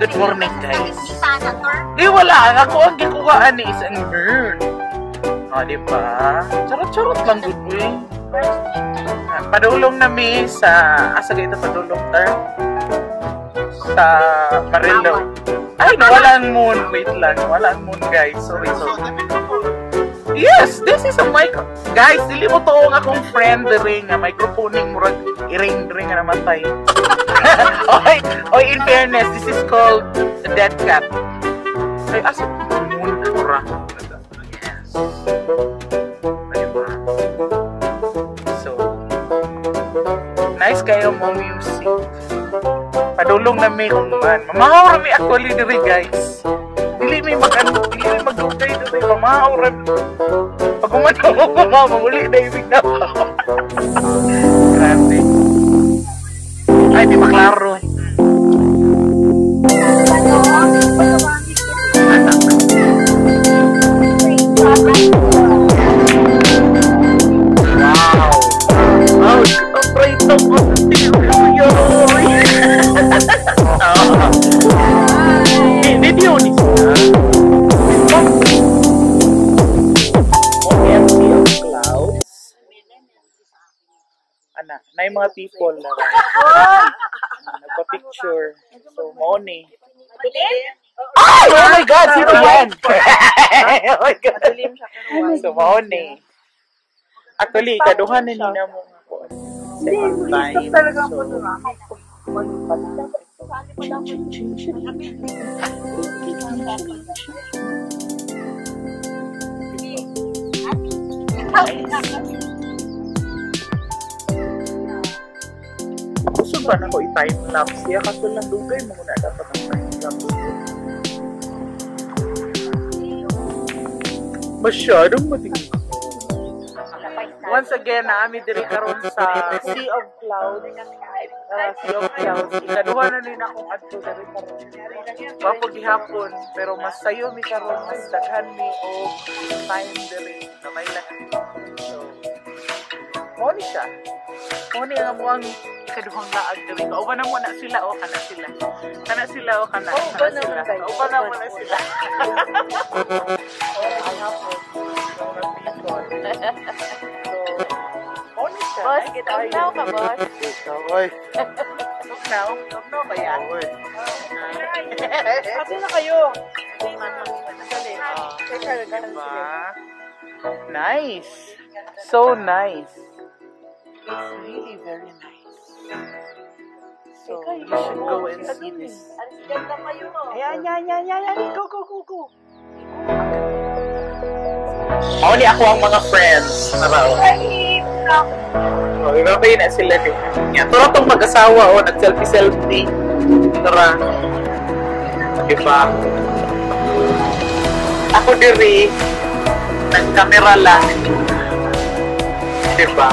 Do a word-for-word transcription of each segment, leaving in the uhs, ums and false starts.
Good morning, guys. Di wala, ako ang gikuhaan ni isang girl. O, di ba? Charot-charot lang, good way. Padulong nami sa, asa gaito padulong, tar? Sa Marilog. Ay, no, walang moon. Wait lang, walang moon, guys. Sorry, sorry. Yes, this is a mic. Guys, dili mo to ang akong friend ring nga microphoning murag i-ring-ring nga namatay. Okay, oy, in fairness, this is called a dead cat. Ay, asa moon ura. Yes. Diba? So, nice kayo mo music. Padulong na may man. Mamahaw rami actually diri, guys. Dili may mag-ano, dili may mag-dugay diri, mamahaw rami. Pag umano mo, mamahaw, mamuli na ibig na pa. Grabe. Ay, di maklaro. Wow. Wow, kapray ito po. Video ni siya. M C of clouds. Ana, na yung mga people na nagpa-picture. So, Moni. Ay! Oh my God! Sino yan? Oh my God! So, Moni. Actually, kaduhan na nina mo ako. Second time. Gusto ba na ko i-time-lapse? Kaya kaso lang lugay mo na dapat ang time-lapse. Masyadong matingin. Once again, naami diri karon sa Sea of Clouds. Uh, sea of Clouds. Ikaduha na rin akong adto diri karon. Mapagihapon, pero mas sayo mi karon, mas daghan mi o time diri na may lahat. So, Moni siya. Moni ang amuang ikaduhang laag diri. Kauban na mo na sila o kana sila. Kana sila o kana. Kauban na sila. Kauban na mo na sila. Ay, hapon. So, nag-people. Boss, get up now ka, boss. Oy. Look now? Look now ba yan? Oy. Kasi na kayo. Nice. So nice. It's really very nice. So you should go and see this. Ayan, ayan, ayan, ayan. Go, go, go, go. Only ako ang mga friends. Narao. Oh, ibabay na sila din. Yan, turo tong mag-asawa o, oh, nag-selfie-selfie. Tara. Diba? Ako diri, nag-camera lang. Diba?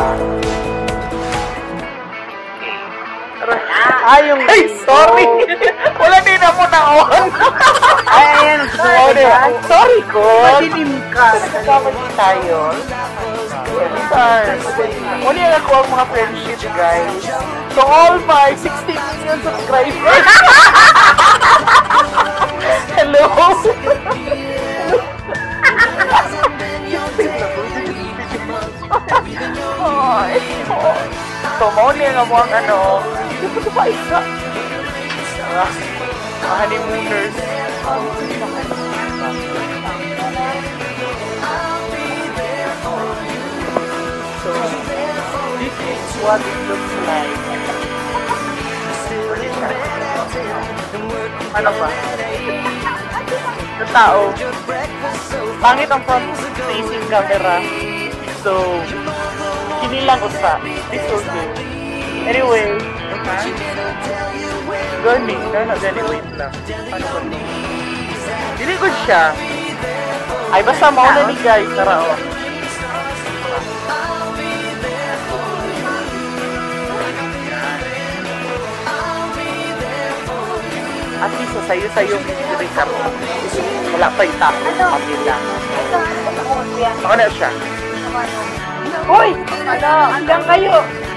Tara. Ay, yung... Ay, sorry! Wala din ako na-on. Ay, ayan. Sorry, sorry ko. Madilim ka. Nagkasama din tayo. Muli ang ako ang mga friendship, guys. So all my sixty million subscribers. Hello. So muli ang ako ang ano. Ito pa isa. Mga honeymooners. So, this is what it looks like. Ano ba? Sa tao. Pangit ang front-facing camera. So, kinilang usa. This will do. Anyway, gani, gani, gani, wait lang. Ano ba ito? Dili ko siya. Ay, basta mauna ni guys. Tara, o. At least sayo-sayo yung Ricardo. Wala pa yung tao. Pamilya. Ako na siya. Hoy! Ano? Hanggang kayo!